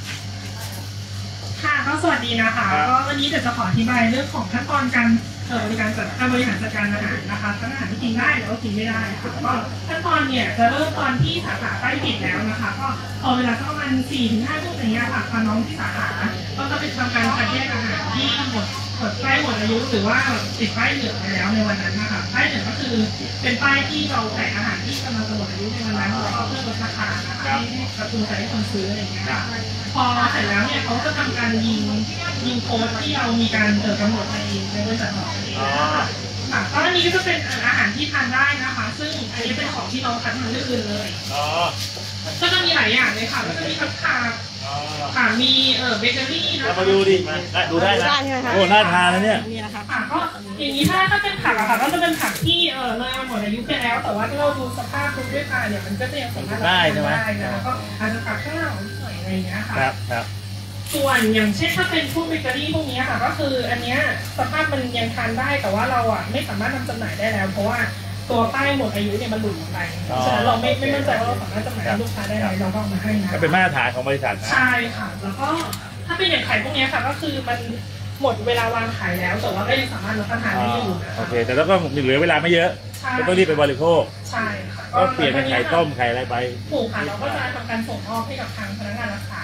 [SPEAKER 8] ค่ะก็สวัสดีนะคะก็วันนี้เดี๋ยวจะขออธิบายเรื่องของขั้นตอนการเอ่อบริการจัดการบริหารจัดการอาหารนะคะทั้งอาหารที่กินได้แล้วก็กินไม่ได้ค่ะก็ขั้นตอนเนี่ยจะเริ่มตอนที่สาขาใกล้ปิดแล้วนะคะก็พอเวลาประมาณสี่ถึงห้าทุ่มอย่างเงี้ยค่ะพาน้องที่สาขาก็จะเป็นทำการคัดแยกอาหารที่หมดหมดป้ายหมดอายุหรือว่าติดป้ายเหลืองไปแล้วในวันนั้นนะคะป้ายเหลืองก็คือเป็นป้ายที่เราแจกอาหารที่กำลังจะหมดอายุในวันนั้นแล้วก็เพื่อลดราคานะคะให้กระตุ้นใจให้คนซื้ออะไรอย่างเงี้ยพอเสร็จแล้วเนี่ยเขาจะทำการยิงยิงโค้ดที่เรามีการเติมกำหนดในในบริษัทของเองค่ะก็อันนี้ก็จะเป็นอาหารที่ทานได้นะคะซึ่งอันนี้เป็นของที่เราคัดมาเลือกเลยก็จะมีหลายอย่างเลยค่ะก็จะมีผักกาดค่ะมีเอ่อเบเกอรี่นะคะ
[SPEAKER 2] มาดูดิมาดูได้นะโอ้น่าทานนะเนี่ย
[SPEAKER 8] ค่ะก็อย่างนี้ถ้าถ้าเป็นผักอะค่ะก็จะเป็นผักที่เออเลยหมดอายุไปแล้วแต่ว่าถ้าเราดูสภาพดูด้วยตาเนี่ยมันก็จะยังสามารถ
[SPEAKER 2] ได้ใช่ไหม
[SPEAKER 8] แล้วก็อาจจะผักข้าวหน่อยอะไรอย่างเงี้ยค่ะ
[SPEAKER 2] ครับครับ
[SPEAKER 8] ส่วนอย่างเช่นถ้าเป็นพวกเบเกอรี่พวกนี้ค่ะก็คืออันเนี้ยสภาพมันยังทานได้แต่ว่าเราอ่ะไม่สามารถนำจำหน่ายได้แล้วเพราะว่าตัวป้ายหมดอายุเนี่ยมันหลุดออกไปฉะนั้นเราไม่ไม่มั่นใจว่าเราสามารถจำหน่ายให้ลูกค้าได้เราก็มาให้นะ
[SPEAKER 2] ก็เป็นมาตรฐานของบริษัท
[SPEAKER 8] ใช่ค่ะแล้วก็ถ้าเป็นอย่างไข่พวกนี้ค่ะก็คือมันหมดเวลาวางขายแล้วแต่ว่าก็ยังสามารถรับประทานได้อยู่
[SPEAKER 2] โอเคแต่แล้วก็เหลือเวลาไม่เยอะก็ต้องรีบไปบริโภค
[SPEAKER 8] ใช่ค่ะ
[SPEAKER 2] ก็เปลี่ยนเป็นไข่ต้มไข่อะไรไป
[SPEAKER 8] ถูกค่ะเราก็จะทำการส่งมอบให้กับทางพนักงานรักษา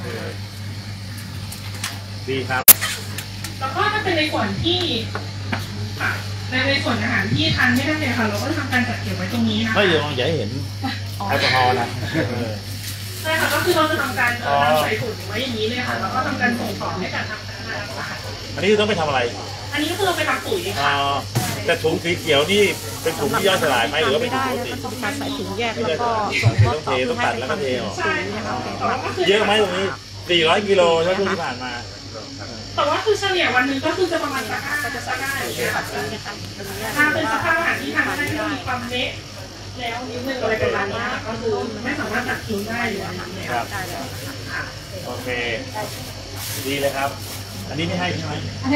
[SPEAKER 2] ดีครับ
[SPEAKER 8] แล้วก็ถ้าเป็นในส่วนที่ในในส่วนอาหารที่ทานไม่ได้เลยค่ะเราก็ทำการจัดเก็บไว้ตรงนี้นะคะ
[SPEAKER 2] ไม่เดี๋ยวลองอย่าให้เห็นแอลกอฮอล์นะ
[SPEAKER 8] ใช่ค่ะก็คือเราจะทำการนำใส่ถุงไว้อย่างนี้เลยค่ะแล้วก็ทำการส่งต่อให้กับทางพนักงานรักษา
[SPEAKER 2] อันนี้ต้องไปทำอะไร
[SPEAKER 8] อันนี้ก็คือเราไปทำปุ๋ยค่ะ
[SPEAKER 2] แต่ถุงสีเขียวนี่เป็นถุงที่ย่อยสลายไหมหรือว่าเป็นถุงปกติ
[SPEAKER 1] ต้องการใส่ถุงแยกแล้วก็ส่งมอบต่อให้
[SPEAKER 2] ต้องตัดแล้วก็เทออก
[SPEAKER 8] เย
[SPEAKER 2] อะไหมตรงนี้สี่ร้อยกิโลใช่ไหมที่ผ่านมา
[SPEAKER 8] แต่ว่าคือเฉลี่ยวันนึงก็คือจะประมาณสักห้าจะสักห้าอย่างเงี้ยถ้าเป็นสภาพอาหารที่ทานได้ก็มีความเละแล้วนิดนึงอะไรประมาณนี้ก็คือไม่สามารถตัดทิ้งได้อยู่
[SPEAKER 2] ครับโอเคดีเลยครับอันนี้ไม่ให้ใช่ไหม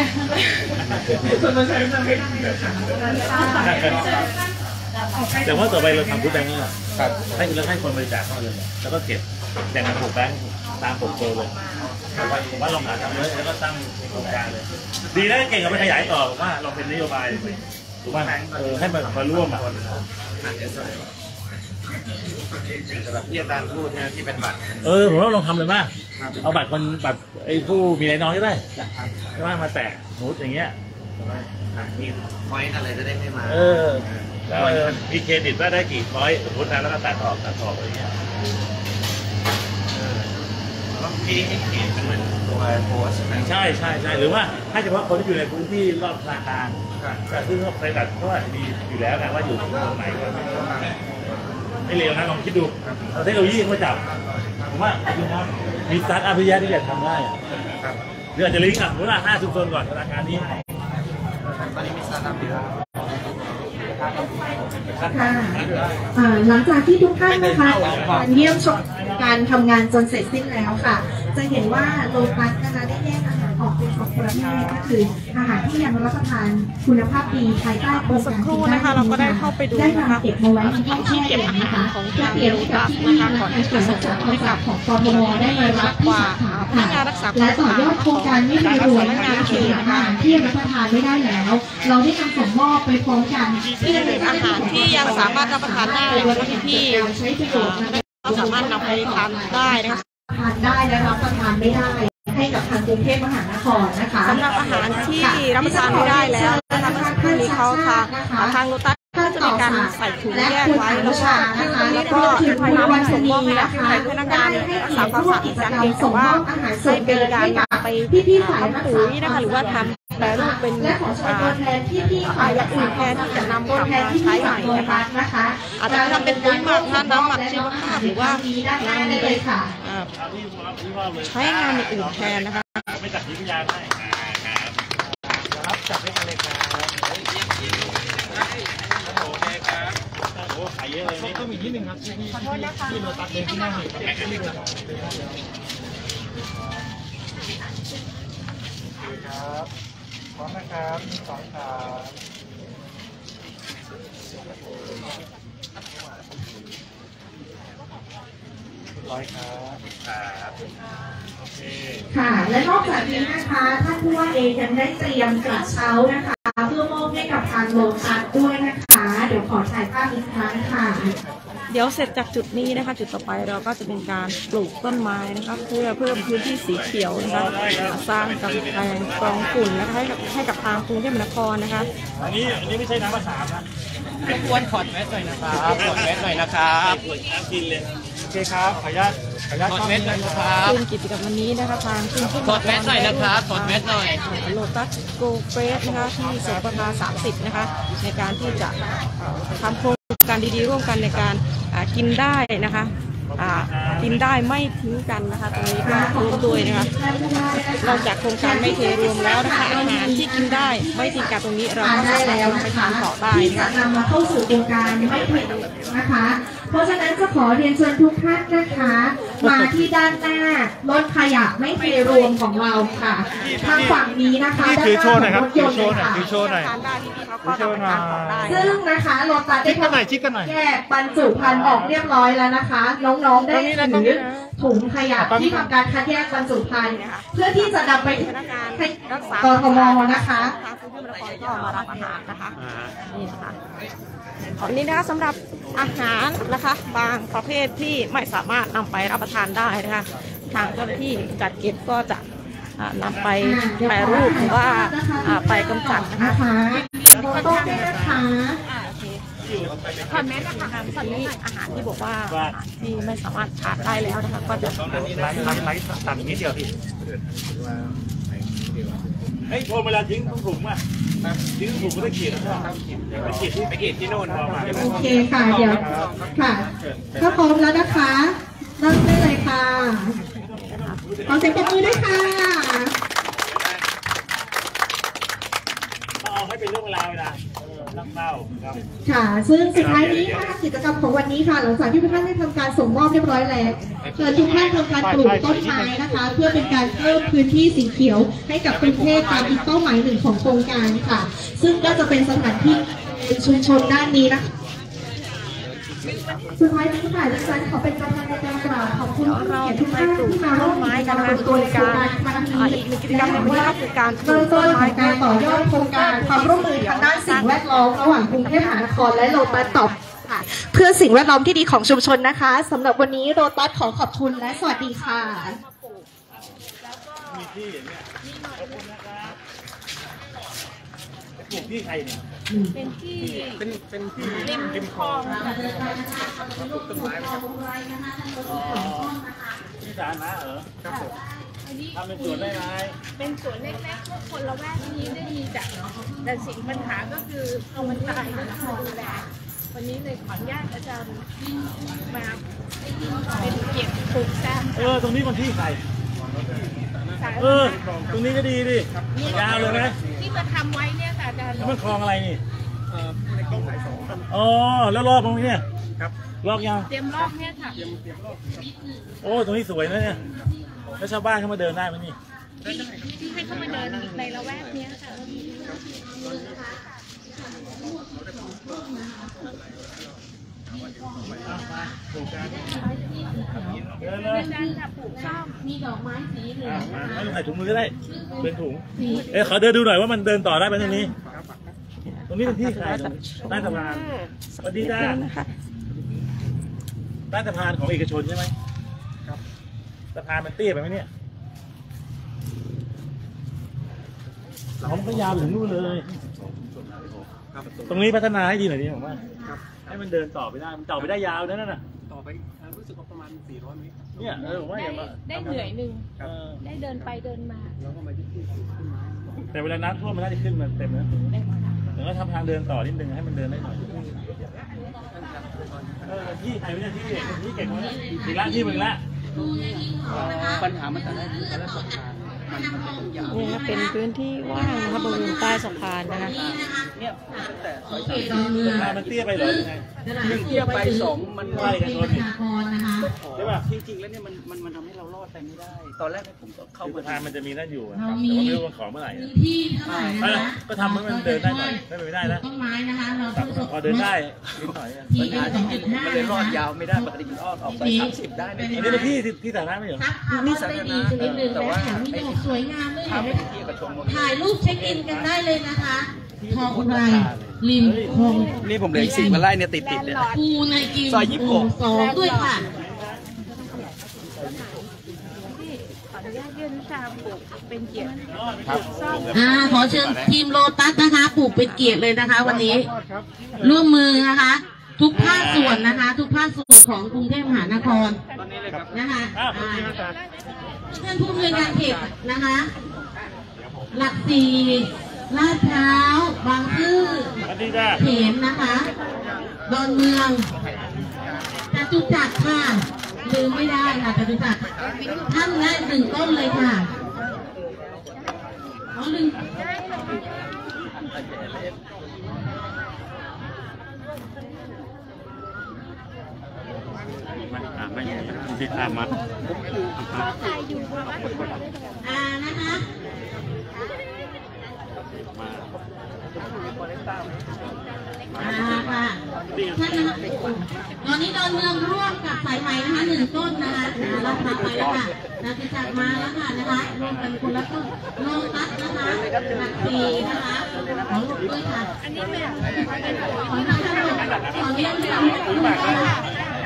[SPEAKER 2] แต่ว่าต่อไปเราทำฟู้ดแบงค์นี่ให้เราให้คนบริจาคเข้าเลยแล้วก็เก็บแบ่งกันผูกแบงค์ตามปกโตเลยผมว่าลองหาทำเลยแล้วก็ตั้งโครงการเลยดีแล้วเก่งเอาไปขยายต่อผมว่าเราเป็นนโยบายถูกไหมเออให้มามาร่วมมา
[SPEAKER 9] สำหรับที่อาจารย์พูดเนี่ยที่เป็นบัตร
[SPEAKER 2] เออผมว่าลองทำเลยมากเอาบัตรคนบัตรไอ้ผู้มีรายน้อยก็ได้ใช่ไหมมาแตะนูดอย่างเงี้ย
[SPEAKER 9] มีพอยต์อะไรจะได้ไม่มา
[SPEAKER 2] เออแล้วมีเครดิตว่าได้กี่พอยต์สมมตินะแล้วก็ตัดออกตัดออกอะไรเงี้ย
[SPEAKER 9] ที่ให้เขียนเป็นเหมือนตัวโพส
[SPEAKER 2] ใช่ใช่ใช่หรือว่าให้เฉพาะคนที่อยู่ในพื้นที่รอบธนาคารแต่ซึ่งเขาไปตัดก็มีอยู่แล้วนะว่าอยู่ตรงไหนก็ไม่เลวนะลองคิดดูเราเทคโนโลยีมาจับผมว่าคุณครับมีสตาร์ทอัพพิเศษที่จะทำได้หรืออาจจะลิงก์กับมูลค่าห้าชุมชนก่อนธนาคารนี้
[SPEAKER 9] ตอนนี้มีสตาร์ทอัพอยู่
[SPEAKER 5] หลังจากที่ทุกท่านนะคะเยี่ยมชมการทำงานจนเสร็จสิ้นแล้วค่ะจะเห็นว่าโลตัสนะคะได้แยกอาหารออกเป็นสองประเภทก็คืออาหารที่ยังรับประทานคุณภาพดีภายใต้โครงการ
[SPEAKER 1] ที่ได้เราก็ได้เข้าไปดูนะคะ
[SPEAKER 5] เก็บมาไว้ในห้องที่เก็บอาหารของเพื่อเปลี่ยนกับที่นะคะก่อนที่จะส่งให้กับของกทมได้มารับที่สาขาค่ะและต่อยอดโครงการไม่มีรวมนะคะคืออาหารที่รับประทานไม่ได้แล้วเราได้นำส่งมอบไปพร้อมกัน
[SPEAKER 1] เพื่อเป็นอาหารที่ยังสามารถรับประทานได้นะคะพี่ๆก็สามารถนำไปทานได้นะคะ
[SPEAKER 5] ทานได้และรับประทานไม่ได้ให้กับทางกรุงเทพมหานครนะคะ
[SPEAKER 1] สำหรับอาหารที่รับประทานไม่ได้แล้วนะคะเมื่อสักครู่นี้เขาทางทางโลตัสก็จะมีการใส่ถุงแยกไว้แล้วก็แล้วก็นำส่งมอบให้กับพนักงานรักษาความสะอาดอีกครั้งหนึ่งแต่ว่าให้เป็นการนำไปทำปุ๋ยนะคะหรือว่าทำแปรรูปเป็นอ่าอย่างอื่นแทนที่จะนำกลับมาใช้ใหม่นะคะอาจจะทำเป็นปุ๋ยหมักน้ำหมักชีวภาพหรือว่านำไปใช้งานในอื่นแทนนะคะ
[SPEAKER 2] ไม่จัดยิงยาได้ครับจัดให้กันเลยครับโอเคครับโอ้ขายเยอะเลยนี่ก็มีนิดนึงครับที่ที่ที่โลตัสเลยที่หน้าเห็นครับพร้อมนะครับมีสองขาร้อยครับครับโอเค
[SPEAKER 5] ค่ะและนอกจากนี้นะคะท่านผู้ว่าเองยังได้เตรียมกระเช้านะคะเพื่อมอบให้กับทางโลตัสด้วยนะคะเดี๋ยวขอถ่ายภาพอีกครั้งค่ะ
[SPEAKER 1] เดี๋ยวเสร็จจากจุดนี้นะคะจุดต่อไปเราก็จะเป็นการปลูกต้นไม้นะคะเพื่อเพิ่มพื้นที่สีเขียวนะคะสร้างกำแพงกรองฝุ่นนะคะให้กับให้กับทางกรุงเทพมหานครนะคะ
[SPEAKER 2] อันนี้อันนี้ไม่ใช่น้ำมะขามนะ
[SPEAKER 9] รบกวนถอดแมสหน่อยนะครับถอดแมสหน่อยนะครับ
[SPEAKER 2] น้ำกินเลยโอเคครับขออนุญาตขออนุญาต
[SPEAKER 9] ถอดแมสหน่อยนะครับ
[SPEAKER 1] ซึ่งกิจกรรมวันนี้นะคะทางกรุงเทพ
[SPEAKER 9] ถอดแมสหน่อยนะครับถอดแมสหน่อย
[SPEAKER 1] โลตัสโกเฟสนะคะที่สปทสามสิบนะคะในการที่จะทำโครงการดีๆร่วมกันในการกินได้นะคะกินได้ไม่ทิ้งกันนะคะตรงนี้ก็ร่วมด้วยนะคะนอกจากโครงการไม่เทรวมแล้วนะคะอาหารที่กินได้ไม่ทิ้งกันตรงนี้เราก็สามารถไปทานต่อได้
[SPEAKER 5] ที่จะนำมาเข้าสู่โครงการไม่เทรวมนะคะเพราะฉะนั้นจะขอเรียนเชิญทุกท่านนะคะมาที่ด้านหน้ารถขยะไม่เทรวมของเราค่ะทางฝั่งนี้นะคะด้านหน้าของรถยนต์ค่ะซึ่งนะคะโลตัสได้ทำแยกบรรจุภัณฑ์ออกเรียบร้อยแล้วนะคะน้องๆได้ถือถุงขยะที่ทำการคัดแยกบรรจุภัณฑ์เพื่อที่จะนำไปให้กทมนะคะ
[SPEAKER 1] ทางกรุงเทพมหานครก็มารับอาหารนะคะนี่นะคะอันนี้นะคะสำหรับอาหารนะคะบางประเภทที่ไม่สามารถนำไปรับประทานได้นะคะทางเจ้าหน้าที่จัดเก็บก็จะนำไปแปรรูปหรือว่าไปกำจัดนะคะ
[SPEAKER 5] โต๊ะด้วยนะคะ
[SPEAKER 1] คอนเมนต์นะคะตอนนี้อาหารที่บอกว่าที่ไม่สามารถทานได้แล้วนะคะก็จะ
[SPEAKER 2] ไลฟ์ไลฟ์ไลฟ์ตัดนิดเดียวพี่เฮ้ยโทรเวลาทิ้งต้องถุงป่ะทิ้งถุงก็ได้ขีดแล้วไปขีดที่ไปขีดที่โน่นพอมา
[SPEAKER 5] โอเคค่ะเดี๋ยวค่ะถ้าพร้อมแล้วนะคะเริ่มได้เลยค่ะขอเสียงปรบมือด้วยค่ะ
[SPEAKER 2] เอาให้เป็นเรื่องเวลาเวลานักเล่าครับ
[SPEAKER 5] ค่ะซึ่งสุดท้ายนี้ค่ะกิจกรรมของวันนี้ค่ะหลังจากที่ทุกท่านได้ทำการส่งมอบเรียบร้อยแล้วเชิญทุกท่านทำการปลูกต้นไม้นะคะเพื่อเป็นการเพิ่มพื้นที่สีเขียวให้กับกรุงเทพตามอีกเป้าหมายหนึ่งของโครงการค่ะซึ่งก็จะเป็นสถานที่ชุมชนด้านนี้นะคะสุดท้ายนี้ค่ะดิฉันขอเป็นประธานในการกล่าวขอบคุณทุกท่านที่มาร่วมไม้กันเป็นตัวการอีกหนึ่งกิจกรรมในวันนี้ก็คือการเริ่มต้นของการต่อยอดโครงการความร่วมมือทางด้านสิ่งแวดล้อมระหว่างกรุงเทพมหานครและโลตัสตอบเพื่อสิ่งแวดล้อมที่ดีของชุมชนนะคะสำหรับวันนี้โลตัสขอขอบคุณและสวัสดีค่ะ
[SPEAKER 2] มีที่เนี่ยขอบคุณนะครับปลูกที่ใครเนี่ย
[SPEAKER 1] เป็นที่
[SPEAKER 2] เป็นเป็นที่ริมริมคลองปลูกต้นไม้ที่สาธารณะเหรอครับผมทำเป็นสวนได้ไหม
[SPEAKER 3] เป็นสวนเล็กๆพวกคนละแวกนี้ได้มีจัดเนาะแต่สิ่งปัญหาก็คือเอามันตายก็ต้องมาดูแลวันนี้เลยขออนุญาตอาจารย์มาเป็นเก็บปลูกแซม
[SPEAKER 2] เออตรงนี้มันที่ใครเออตรงนี้ก็ดีดิยาวเลยไหม
[SPEAKER 3] ที่มาทำไว้เนี่ยค่ะอาจารย์
[SPEAKER 2] มันคลองอะไรนี่ในคลองสายสองครับอ๋อแล้วรอบตรงนี้เนี่ยครับรอบยัง
[SPEAKER 3] เตรียมรอบเนี่ยค่ะ
[SPEAKER 2] โอ้ตรงนี้สวยนะเนี่ยแล้วชาวบ้านเขามาเดินได้ไหมนี่
[SPEAKER 3] ที่ให้เขามาเดินในละแวกนี้ค่ะ
[SPEAKER 2] เดินเลย
[SPEAKER 3] มีดอกไม้สีเหลือง
[SPEAKER 2] ไม่ต้องใส่ถุงมือก็ได้เป็นถุงเอ๊ะขอเดินดูหน่อยว่ามันเดินต่อได้ไหมตรงนี้ตรงนี้เป็นที่ใครใต้สะพานสวัสดีจ้าใต้สะพานของเอกชนใช่ไหมครับสะพานมันเตี้ยไปไหมเนี่ยเขาก็ยาวถึงนู่นเลยตรงนี้พัฒนาให้ดีหน่อยดิผมว่าให้มันเดินต่อไปได้มันต่อไปได้ยาวนั่นน่ะต่อไปรู้สึกว่าประมาณสี่ร้อยเมตรเนี่ยเออผมว่าอย่างว่า
[SPEAKER 3] ได้เหนื่อยหนึ่งได้เดินไปเดินมา
[SPEAKER 2] แต่เวลาน้ำท่วมมันน่าจะขึ้นมาเต็มนะเดี๋ยวก็ทำทางเดินต่อนิดนึงให้มันเดินได้หน่อยที่ใครไม่ได้ที่ที่เก่งมากอีกละที่มึงละปัญหามันจะได้คือการสะพานมันมันยาว
[SPEAKER 1] นี่นะเป็นพื้นที่ว่างนะคะบริเวณใต้สะพานนะคะ
[SPEAKER 2] เนี่ยแต่ซอยสามมันเตี้ยไปเหรอยังไง
[SPEAKER 9] หนึ่งเตี้ยไปสองมัน
[SPEAKER 2] ใกล้กันโดนใช่ป่ะ
[SPEAKER 9] จริงๆแล้วเนี่ยมันมันมันทำให้เรารอดไปไม่ได้ตอนแรกผมก็เข้ามา
[SPEAKER 2] ทางมันจะมีนั่นอยู่แต่ว่าไม่รู้ว่าขอเมื่อไหร่ที่เท่าไหร่นะคะก็ทำให้มันเดินได้หน่อยไม่ไปได้นะต้นไม้นะคะเราพอเดินได้นิดหน่อย
[SPEAKER 9] ปัญหาจริงๆมันเลยรอดยาวไม่ได้ปกติมันอ้อมออกไปสามสิบได้
[SPEAKER 2] อันนี้เป็นที่ที่สาธารณะไม่เหรอ
[SPEAKER 5] นี่สาธารณะแต่ว่ามีดอกสวยงามเลยถ่ายรูปเช็คอินกันได้เลยนะคะทองอุไรริมคลอง
[SPEAKER 9] นี่ผมเลยสิ่งมาไล่เนี่ยติดติดเลย
[SPEAKER 5] ปูในกิน
[SPEAKER 9] ซอยยี่สิบหก
[SPEAKER 5] สองด้วยค่ะ
[SPEAKER 3] ขออนุญาตยื่นชาปลูกเป็นเกียรติ
[SPEAKER 5] อ่าขอเชิญทีมโลตัสนะคะปลูกเป็นเกียรติเลยนะคะวันนี้ร่วมมือนะคะทุกภาคส่วนนะคะทุกภาคส่วนของกรุงเทพมหานครนะคะท่านผู้อำนวยการเขตนะคะหลักสี่ลาดพร้าวบางซื่อเขมนะคะดอนเมืองจตุจักรค่ะลืมไม่ได้ค่ะจตุจักรท่านแรกหนึ่งต้นเลยค่ะเขาลืม
[SPEAKER 2] ไม่ไม่ตามมา
[SPEAKER 5] อ่านะคะอ่าค่ะท่านนะคะตอนนี้ดอนเมืองร่วมกับสายไหมนะคะหนึ่งต้นนะคะรับมาไปแล้วค่ะเราจะจัดมาแล้วค่ะนะคะร่วมกันคนละต้นโลตัสนะคะหลักสี่นะคะขอลูกด้วยค่ะอันนี้เป็นขอท่านท่านขอเรียนเรียนนะคะ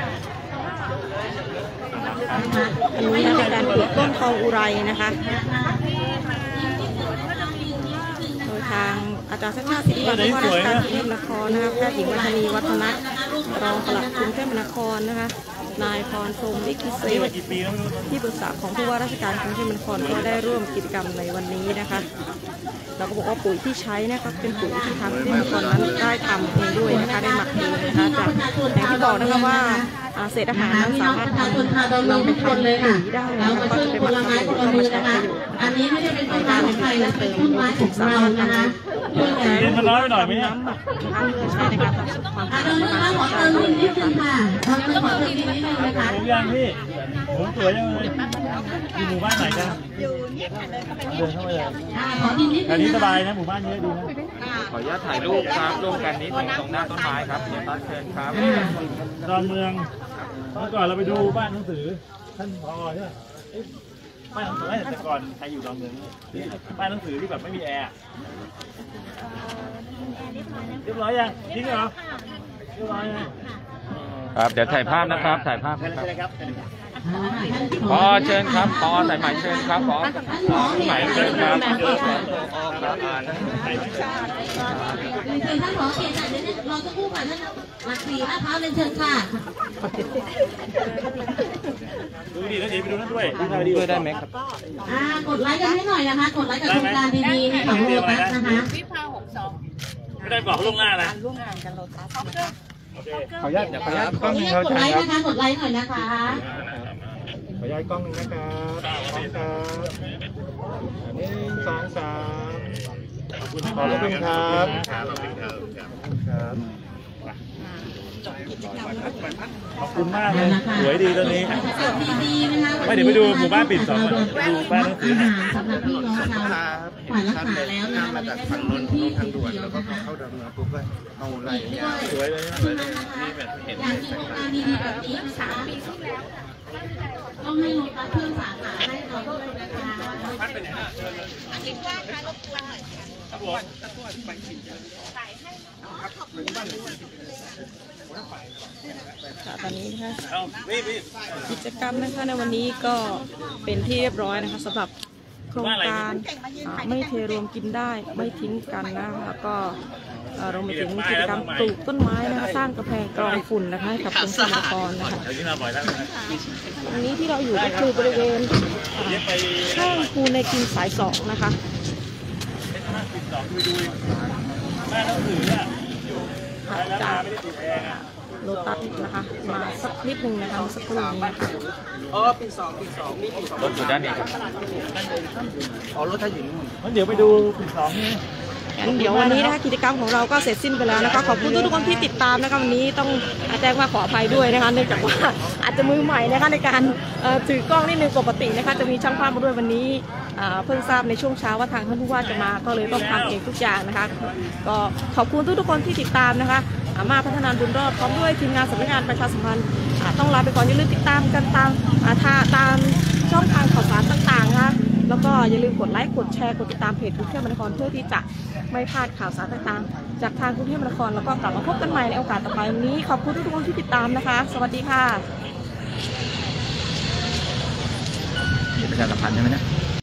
[SPEAKER 1] อันนี้เป็นการปลูกต้นทองอุไรนะคะโดยทางอาจารย์ชัชชาติสิทธิวัฒน์ผู้ว่าราชการกรุงเทพมหานครนะคะแพทย์หญิงวัฒนีวัฒนะรองปลัดกรุงเทพมหานครนะคะนายพรพรหมลิขิตเศษที่ปรึกษาของผู้ว่าราชการกรุงเทพมหานครก็ได้ร่วมกิจกรรมในวันนี้นะคะเราก็บอกว่าปุ๋ยที่ใช้นะคะเป็นปุ๋ยที่ทางกรุงเทพมหานครนั้นได้ทำเองด้วยนะคะได้หมักเองนะคะจากอย่างที่บอกนะคะว่าเศษอาหารนั้นสามารถนำไปทำปุ๋ยได้
[SPEAKER 5] เรามาช่วยคนละไม้คนละมือนะคะอันนี้ไม่ได้เป็นต้นไม้ของใครแต่เป็นต้นไม้ของเรานะคะ
[SPEAKER 2] เดินมาน้อยไปหน่อยไหมเนี่ย
[SPEAKER 1] ใช่นะคะความ
[SPEAKER 5] อ่ะเดินมาขอเติมนิดนึงค่ะขอเติมขอเติมนิดนึงนะคะ
[SPEAKER 2] ผมยังพี่ผมสวยยังเลยอยู่หมู่บ้านไหนกันอยู่เนี่ยเดินเข้าไปเลย
[SPEAKER 5] ขอนิดนิดนึง
[SPEAKER 2] อันนี้สบายนะหมู่บ้านนี้ดีนะ
[SPEAKER 9] ขออนุญาตถ่ายรูปครับร่วมกันนิดนึงตรงหน้าต้นไม้ครับเดี๋ยวตัดเชิญครับ
[SPEAKER 2] ดอนเมืองเมื่อก่อนเราไปดูบ้านหนังสือท่านพอใช่ไหมบ้านหนังสือแต่ก่อนใครอยู่ดอนเมืองบ้านหนังสือที่แบบไม่มีแอร์เรียบร้อยยังทิ้งเหรอเรียบร้อย
[SPEAKER 9] ครับเดี๋ยวถ่ายภาพนะครับถ่ายภาพนะครับพอเชิญครับพอสายไหมเชิญครับพอสายไหมเชิญครับ
[SPEAKER 5] เชิญท่านผอเขตเดี๋ยวเราจะคู่กันท่านหลักสี่นะคะเรียนเชิญค่ะ
[SPEAKER 2] ดูดีนะเดี๋ยวไปดูนั่นด้วย
[SPEAKER 9] ดูได้ไหมครับ
[SPEAKER 5] อ่ากดไลค์กันให้หน่อยนะคะกดไลค์กับโครงการดีๆในของโลตัสนะคะ
[SPEAKER 3] วิภาหกสอง
[SPEAKER 2] ไม่ได้บอกล่วงหน้านะ
[SPEAKER 3] ร่วมงานกันโลตัส
[SPEAKER 9] ขออนุญาตขออนุญาต
[SPEAKER 5] กล้องนึงเขากดไลค์นะคะกดไลค์หน่อยนะคะ
[SPEAKER 9] ขออนุญาตกล้องนึงนะครับสองครับหนึ่งสองสามขอบคุณครับขอบคุณครับครับ
[SPEAKER 2] ขอบคุณมากเลยสวยดีตอนนี้ไม่เดี๋ยวไปดูหมู่บ้านปิดสองดูบ้านหนังสือ
[SPEAKER 5] สำหรับพี่น้องชาวฝ่ายรักษาแล้วนะ
[SPEAKER 9] มาจากฝั่งนนท์ทางด่วนแล้วก็เข้าดำเนินปุ๊บก็เอาอะไรเนี่ย
[SPEAKER 2] สวยเลย
[SPEAKER 5] นี่แบบเห็นอย่างที่โครงการดีๆแบบนี้นะคะต้องให้โลตัสเพิ่มสาขาให้เราด้วยนะคะคิดว่าค่ะรบกวนหน่อยครับผม
[SPEAKER 1] ตอนนี้นะคะกิจกรรมนะคะในวันนี้ก็เป็นที่เรียบร้อยนะคะสำหรับโคครงการไม่เทรวมกินได้ไม่ทิ้งกันนะแล้วก็เราไปถึงกิจกรรมปลูกต้นไม้นะคะสร้างกระแพงกรองฝุ่นนะคะให้กับกรุงเทพมหานครนะคะตรงนี้ที่เราอยู่ก็คือบริเวณข้างภูในกินสายสองนะคะจากโลตัสนะคะมาสักนิดนึงนะคะสักครู่นี้นะคะอ๋อปีสองปีสองมีปีสองรถอยู่ด้านนี้ครับอ๋อรถถ้าอยู่นู่นเดี๋ยวไปดูปีสองนี่งั้นเดี๋ยววันนี้นะคะกิจกรรมของเราก็เสร็จสิ้นไปแล้วนะคะขอบคุณทุกคนที่ติดตามนะคะวันนี้ต้องแจ้งว่าขออภัยด้วยนะคะเนื่องจากว่าอาจจะมือใหม่นะคะในการถือกล้องนิดนึงปกตินะคะจะมีช่างภาพมาด้วยวันนี้เพิ่งทราบในช่วงเช้าว่าทางท่านผู้ว่าจะมาก็เลยต้องทำเองทุกอย่างนะคะก็ขอบคุณทุกๆคนที่ติดตามนะคะมาพัฒนาบุญรอดพร้อมด้วยทีมงานสำนักงานประชาสัมพันธ์ต้องลาไปก่อนอย่าลืมติดตามกันตามตามช่องทางข่าวสารต่างๆนะคะแล้วก็อย่าลืมกดไลค์กดแชร์กดติดตามเพจกรุงเทพมหานครเพื่อที่จะไม่พลาดข่าวสารต่างๆจากทางกรุงเทพมหานครแล้วก็กลับมาพบกันใหม่ในโอกาสต่อไปวันนี้ขอบคุณทุกคนที่ติดตามนะคะสวัสดีค่ะประชาสัมพันธ์ใช่ไหมเนี่ย